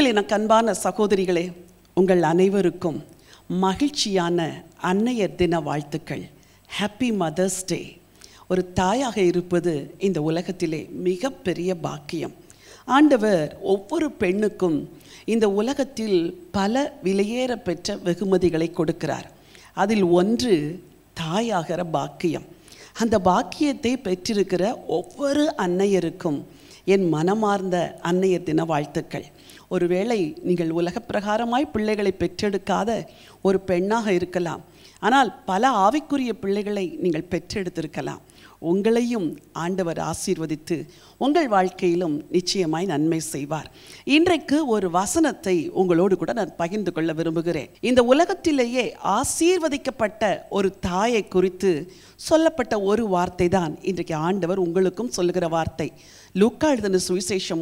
கிறிஸ்துவில் எனக்கு அன்பான சகோதரிகளே, உங்கள் அனைவருக்கும் மகிழ்ச்சியான அன்னையர் தின வாழ்த்துக்கள். Happy mother's day. ஒரு தாயாக இருப்பது இந்த உலகத்திலே மிகப்பெரிய பாக்கியம். ஆண்டவர் ஒவ்வொரு பெண்ணுக்கும் இந்த உலகத்தில் பல விலையேற பெற்ற வெகுமதிகளை கொடுக்கிறார். அதில் ஒன்று தாயாகிற பாக்கியம். அந்த பாக்கியத்தை பெற்றிருக்கிற ஒவ்வொரு அன்னையருக்கும் என் மனமார்ந்த அன்னையர் தின வாழ்த்துக்கள். ஒருவேளை நீங்கள் உலக பிரகாரமாய் பிள்ளைகளை பெற்றெடுக்காத ஒரு பெண்ணாக இருக்கலாம், ஆனால் பல ஆவிக்குரிய பிள்ளைகளை நீங்கள் பெற்றெடுத்திருக்கலாம். உங்களையும் ஆண்டவர் ஆசீர்வதித்து உங்கள் வாழ்க்கையிலும் நிச்சயமாய் நன்மை செய்வார். இன்றைக்கு ஒரு வசனத்தை உங்களோடு கூட நான் பகிர்ந்து கொள்ள விரும்புகிறேன். இந்த உலகத்திலேயே ஆசீர்வதிக்கப்பட்ட ஒரு தாயை குறித்து சொல்லப்பட்ட ஒரு வார்த்தை தான் இன்றைக்கு ஆண்டவர் உங்களுக்கும் சொல்லுகிற வார்த்தை. லூக்கா எழுதின சுவிசேஷம்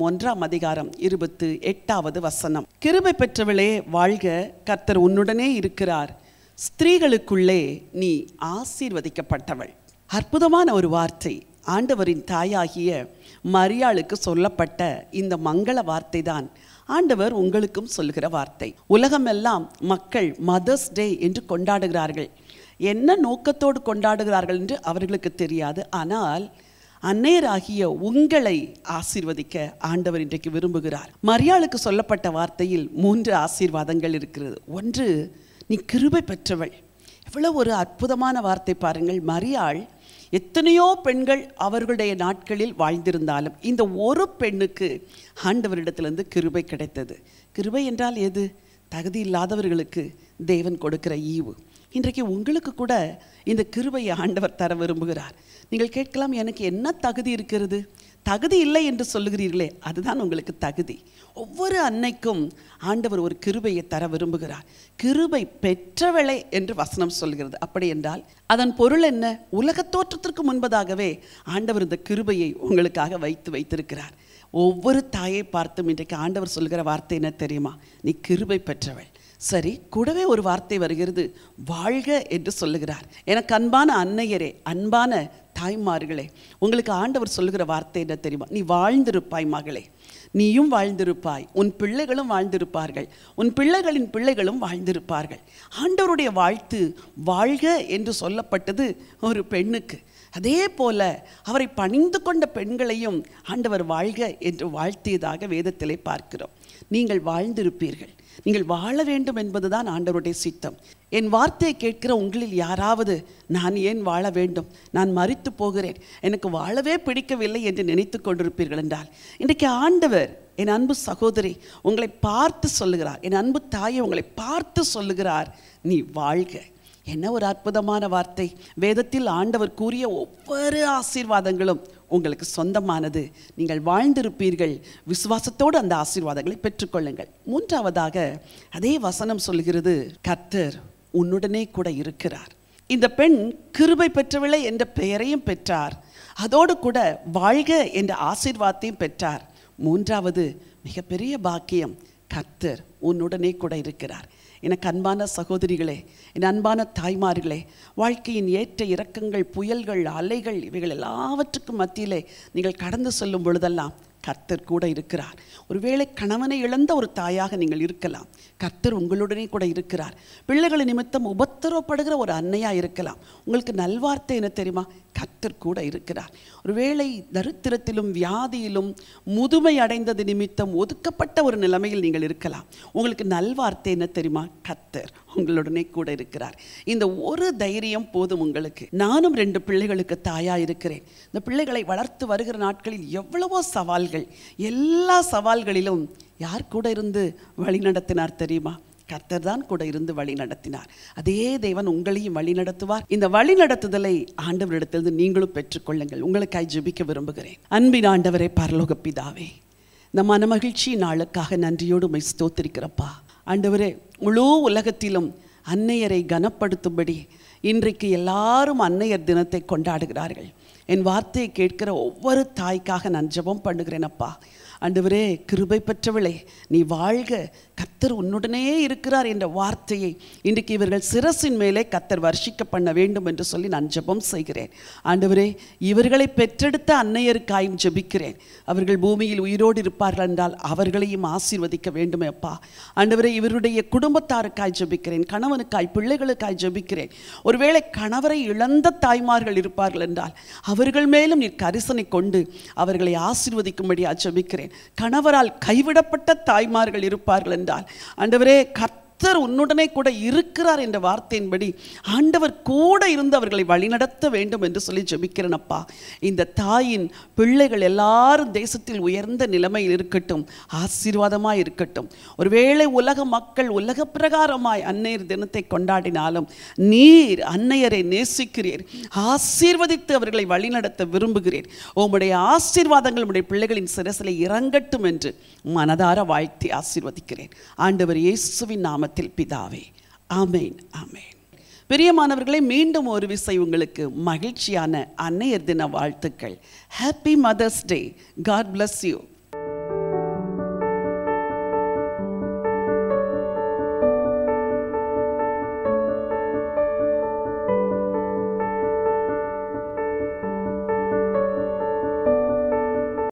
1:28 வசனம். கிருபை பெற்றவளே வாழ்க, கர்த்தர் உன்னுடனே இருக்கிறார், ஸ்திரீகளுக்குள்ளே நீ ஆசீர்வதிக்கப்பட்டவள். அற்புதமான ஒரு வார்த்தை. ஆண்டவரின் தாயாகிய மரியாளுக்கு சொல்லப்பட்ட இந்த மங்கள வார்த்தை தான் ஆண்டவர் உங்களுக்கும் சொல்லுகிற வார்த்தை. உலகமெல்லாம் மக்கள் மதர்ஸ் டே என்று கொண்டாடுகிறார்கள். என்ன நோக்கத்தோடு கொண்டாடுகிறார்கள் என்று அவர்களுக்கு தெரியாது. ஆனால் அன்னையராகிய உங்களை ஆசீர்வதிக்க ஆண்டவர் இன்றைக்கு விரும்புகிறார். மரியாளுக்கு சொல்லப்பட்ட வார்த்தையில் 3 ஆசீர்வாதங்கள் இருக்கிறது. ஒன்று, நீ கிருபை பெற்றவள். எவ்வளவு ஒரு அற்புதமான வார்த்தை பாருங்கள். மரியாள் எத்தனையோ பெண்கள் அவர்களுடைய நாட்களில் வாழ்ந்திருந்தாலும் இந்த ஒரு பெண்ணுக்கு ஆண்டவரிடத்திலிருந்து கிருபை கிடைத்தது. கிருபை என்றால் எது? தகுதி இல்லாதவர்களுக்கு தேவன் கொடுக்கிற ஈவு. இன்றைக்கு உங்களுக்கு கூட இந்த கிருபையை ஆண்டவர் தர விரும்புகிறார். நீங்கள் கேட்கலாம், எனக்கு என்ன தகுதி இருக்கிறது? தகுதி இல்லை என்று சொல்லுகிறீர்களே, அதுதான் உங்களுக்கு தகுதி. ஒவ்வொரு அன்னைக்கும் ஆண்டவர் ஒரு கிருபையை தர விரும்புகிறார். கிருபை பெற்றவளை என்று வசனம் சொல்கிறது. அப்படி என்றால் அதன் பொருள் என்ன? உலகத் தோற்றத்திற்கு முன்பதாகவே ஆண்டவர் இந்த கிருபையை உங்களுக்காக வைத்திருக்கிறார். ஒவ்வொரு தாயை பார்த்தும் இன்றைக்கு ஆண்டவர் சொல்கிற வார்த்தை என்ன தெரியுமா? நீ கிருபை பெற்றவள். சரி, கூடவே ஒரு வார்த்தை வருகிறது, வாழ்க என்று சொல்லுகிறார். எனக்கு அன்பான அன்னையரே, அன்பான தாய்மார்களே, உங்களுக்கு ஆண்டவர் சொல்லுகிற வார்த்தை என்ன தெரியுமா? நீ வாழ்ந்திருப்பாய் மகளே, நீயும் வாழ்ந்திருப்பாய், உன் பிள்ளைகளும் வாழ்ந்திருப்பார்கள், உன் பிள்ளைகளின் பிள்ளைகளும் வாழ்ந்திருப்பார்கள். ஆண்டவருடைய வாழ்த்து வாழ்க என்று சொல்லப்பட்டது ஒரு பெண்ணுக்கு. அதே போல அவரை பணிந்து கொண்ட பெண்களையும் ஆண்டவர் வாழ்க என்று வாழ்த்தியதாக வேதத்திலே பார்க்கிறோம். நீங்கள் வாழ்ந்திருப்பீர்கள். நீங்கள் வாழ வேண்டும் என்பதுதான் ஆண்டவருடைய சித்தம். என் வார்த்தையை கேட்கிற உங்களில் யாராவது நான் ஏன் வாழ வேண்டும், நான் மரித்து போகிறேன், எனக்கு வாழவே பிடிக்கவில்லை என்று நினைத்து கொண்டிருப்பீர்கள் என்றால், இன்றைக்கு ஆண்டவர் என் அன்பு சகோதரி உங்களை பார்த்து சொல்லுகிறார், என் அன்பு தாயை உங்களை பார்த்து சொல்லுகிறார், நீ வாழ்க. என்ன ஒரு அற்புதமான வார்த்தை! வேதத்தில் ஆண்டவர் கூறிய ஒவ்வொரு ஆசீர்வாதங்களும் உங்களுக்கு சொந்தமானது. நீங்கள் வாழ்ந்திருப்பீர்கள். விசுவாசத்தோடு அந்த ஆசீர்வாதங்களை பெற்றுக்கொள்ளுங்கள். 3வதாக அதே வசனம் சொல்கிறது, கர்த்தர் உன்னுடனே கூட இருக்கிறார். இந்த பெண் கிருபை பெற்றவளை என்ற பெயரையும் பெற்றார், அதோடு கூட வாழ்க என்ற ஆசீர்வாதத்தையும் பெற்றார். 3வது மிகப்பெரிய பாக்கியம், கர்த்தர் உன்னுடனே கூட இருக்கிறார். எனக்கு அன்பான சகோதரிகளே, என் அன்பான தாய்மார்களே, வாழ்க்கையின் ஏற்ற இறக்கங்கள், புயல்கள், அலைகள், இவைகள் எல்லாவற்றுக்கும் மத்தியிலே நீங்கள் கடந்து செல்லும் பொழுதெல்லாம் கர்த்தர் கூட இருக்கிறார். ஒருவேளை கணவனை இழந்த ஒரு தாயாக நீங்கள் இருக்கலாம், கர்த்தர் உங்களுடனே கூட இருக்கிறார். பிள்ளைகளின் நிமித்தம் உபத்திரவப்படுகிற ஒரு அன்னையாக இருக்கலாம். உங்களுக்கு நல்வார்த்தை என்ன தெரியுமா? கர்த்தர் கூட இருக்கிறார். ஒருவேளை தரித்திரத்திலும் வியாதியிலும் முதுமை அடைந்தது நிமித்தம் ஒதுக்கப்பட்ட ஒரு நிலைமையில் நீங்கள் இருக்கலாம். உங்களுக்கு நல்வார்த்தை என்ன தெரியுமா? கர்த்தர் உங்களுடனே கூட இருக்கிறார். இந்த ஒரு தைரியம் போதும் உங்களுக்கு. நானும் 2 பிள்ளைகளுக்கு தாயா இருக்கிறேன். இந்த பிள்ளைகளை வளர்த்து வருகிற நாட்களில் எவ்வளவோ சவால்கள், எல்லா சவால்களிலும் யார் கூட இருந்து வழி நடத்தினார் தெரியுமா? கர்த்தர் தான் கூட இருந்து வழி நடத்தினார். அதே தேவன் உங்களையும் வழி நடத்துவார். இந்த வழி நடத்துதலை ஆண்டவரிடத்திலிருந்து நீங்களும் பெற்றுக்கொள்ளுங்கள். உங்களுக்காய் ஜெபிக்க விரும்புகிறேன். அன்பின் ஆண்டவரே, பரலோக பிதாவே, இந்த மனமகிழ்ச்சி நாளுக்காக நன்றியோடு உம்மை ஸ்தோத்திரிக்கிறப்பா. ஆண்டவரே, முழு உலகத்திலும் அன்னையரை கனப்படுத்தும்படி இன்றைக்கு எல்லாரும் அன்னையர் தினத்தை கொண்டாடுகிறார்கள். என் வார்த்தையை கேட்கிற ஒவ்வொரு தாய்க்காக நான் ஜெபம் பண்ணுகிறேன் அப்பா. ஆண்டவரே, கிருபை பெற்றவளே, நீ வாழ்க, கர்த்தர் உன்னுடனே இருக்கிறார் என்ற வார்த்தையை இன்றைக்கு இவர்கள் சிரசின் மேலே கர்த்தர் வர்ஷிக்க பண்ண வேண்டும் என்று சொல்லி நான் ஜெபம் செய்கிறேன். ஆண்டவரே, இவர்களை பெற்றெடுத்த அன்னையருக்காயும் ஜெபிக்கிறேன். அவர்கள் பூமியில் உயிரோடு இருப்பார்கள் என்றால் அவர்களையும் ஆசீர்வதிக்க வேண்டுமே அப்பா. ஆண்டவரே, இவருடைய குடும்பத்தாருக்காய் ஜெபிக்கிறேன், கணவனுக்காய், பிள்ளைகளுக்காய் ஜெபிக்கிறேன். ஒருவேளை கணவரை இழந்த தாய்மார்கள் இருப்பார்கள் என்றால் அவர்கள் மேலும் நீ கரிசனை கொண்டு அவர்களை ஆசீர்வதிக்கும்படி ஜெபிக்கிறேன். கணவரால் கைவிடப்பட்ட தாய்மார்கள் இருப்பார்கள் என்றால் ஆண்டவரே, கர்த்தர் உன்னுடனே கூட இருக்கிறார் என்ற வார்த்தையின்படி ஆண்டவர் கூட இருந்து அவர்களை வழிநடத்த வேண்டும் என்று சொல்லி ஜெபிக்கிறேன் அப்பா. இந்த தாயின் பிள்ளைகள் எல்லாரும் தேசத்தில் உயர்ந்த நிலைமையில் இருக்கட்டும், ஆசீர்வாதமாய் இருக்கட்டும். ஒருவேளை உலக மக்கள் உலக பிரகாரமாய் அன்னையர் தினத்தை கொண்டாடினாலும் நீர் அன்னையரை நேசிக்கிறீர், ஆசீர்வதித்து அவர்களை வழிநடத்த விரும்புகிறீர். உம்முடைய ஆசீர்வாதங்கள் உம்முடைய பிள்ளைகளின் சிரசிலே இறங்கட்டும் என்று மனதார வாழ்த்தி ஆசீர்வதிக்கிறேன். ஆண்டவர் இயேசுவின் நாமத்தில் பிதாவே, ஆமேன், ஆமேன். பிரியமானவர்களே, மீண்டும் ஒரு விசை உங்களுக்கு மகிழ்ச்சியான அன்னையர் தின வாழ்த்துக்கள். Happy mother's day. God bless you.